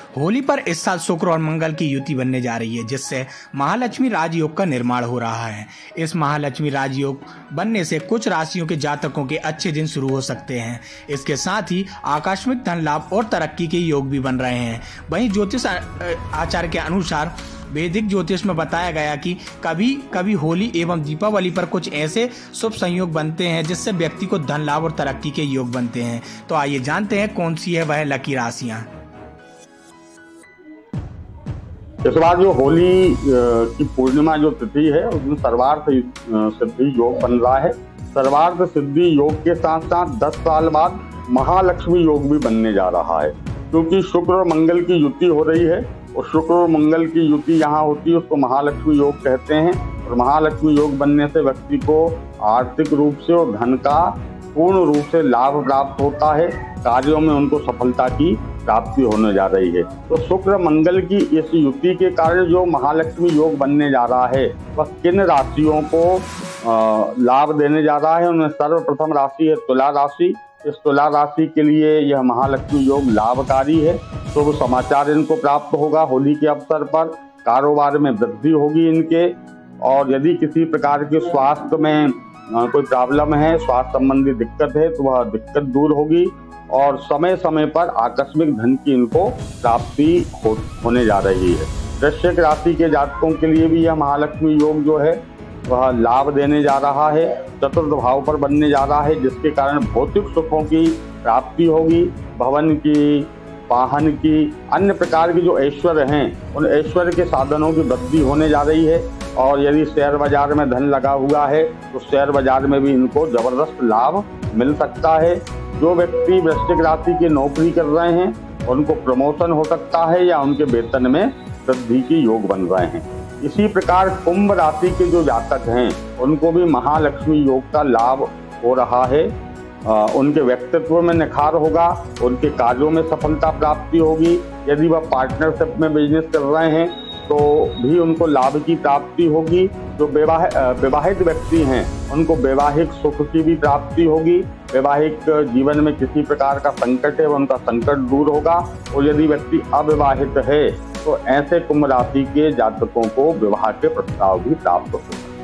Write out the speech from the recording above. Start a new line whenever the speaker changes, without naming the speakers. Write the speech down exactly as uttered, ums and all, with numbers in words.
होली पर इस साल शुक्र और मंगल की युति बनने जा रही है, जिससे महालक्ष्मी राजयोग का निर्माण हो रहा है। इस महालक्ष्मी राजयोग बनने से कुछ राशियों के जातकों के अच्छे दिन शुरू हो सकते हैं। इसके साथ ही आकस्मिक धन लाभ और तरक्की के योग भी बन रहे हैं। वहीं ज्योतिष आचार्य के अनुसार वैदिक ज्योतिष में बताया गया कि कभी कभी होली एवं दीपावली पर कुछ ऐसे शुभ संयोग बनते हैं जिससे व्यक्ति को धन लाभ और तरक्की के योग बनते हैं। तो आइए जानते हैं कौन सी है वह लकी राशियां।
इस बार जो होली की पूर्णिमा जो तिथि है उसमें सर्वार्थ सिद्धि योग बन रहा है। सर्वार्थ सिद्धि योग के साथ साथ दस साल बाद महालक्ष्मी योग भी बनने जा रहा है, क्योंकि शुक्र और मंगल की युति हो रही है और शुक्र और मंगल की युति यहाँ होती है उसको महालक्ष्मी योग कहते हैं। और महालक्ष्मी योग बनने से व्यक्ति को आर्थिक रूप से और धन का पूर्ण रूप से लाभ प्राप्त होता है। कार्यों में उनको सफलता की प्राप्ति होने जा रही है। तो शुक्र मंगल की इस युति के कारण जो महालक्ष्मी योग बनने जा रहा है वह किन राशियों को लाभ देने जा रहा है, उनमें सर्वप्रथम राशि है तुला राशि। इस तुला राशि के लिए यह महालक्ष्मी योग लाभकारी है। शुभ तो समाचार इनको प्राप्त होगा होली के अवसर पर। कारोबार में वृद्धि होगी इनके, और यदि किसी प्रकार के स्वास्थ्य में कोई प्रॉब्लम है, स्वास्थ्य संबंधी दिक्कत है, तो वह दिक्कत दूर होगी। और समय समय पर आकस्मिक धन की इनको प्राप्ति हो, होने जा रही है। वृश्चिक राशि के जातकों के लिए भी यह महालक्ष्मी योग जो है वह लाभ देने जा रहा है। चतुर्थ भाव पर बनने जा रहा है, जिसके कारण भौतिक सुखों की प्राप्ति होगी। भवन की, वाहन की, अन्य प्रकार के जो ऐश्वर्य हैं उन ऐश्वर्य के साधनों की वृद्धि होने जा रही है। और यदि शेयर बाजार में धन लगा हुआ है तो शेयर बाजार में भी इनको जबरदस्त लाभ मिल सकता है। जो व्यक्ति वृश्चिक राशि की नौकरी कर रहे हैं उनको प्रमोशन हो सकता है या उनके वेतन में वृद्धि की योग बन रहे हैं। इसी प्रकार कुंभ राशि के जो जातक हैं उनको भी महालक्ष्मी योग का लाभ हो रहा है। आ, उनके व्यक्तित्व में निखार होगा, उनके कार्यों में सफलता प्राप्ति होगी। यदि वह पार्टनरशिप में बिजनेस कर रहे हैं तो भी उनको लाभ की प्राप्ति होगी। जो विवाह विवाहित व्यक्ति हैं उनको वैवाहिक सुख की भी प्राप्ति होगी। वैवाहिक जीवन में किसी प्रकार का संकट है उनका संकट दूर होगा। और यदि व्यक्ति अविवाहित है तो ऐसे कुंभ राशि के जातकों को विवाह के प्रस्ताव भी प्राप्त होगा।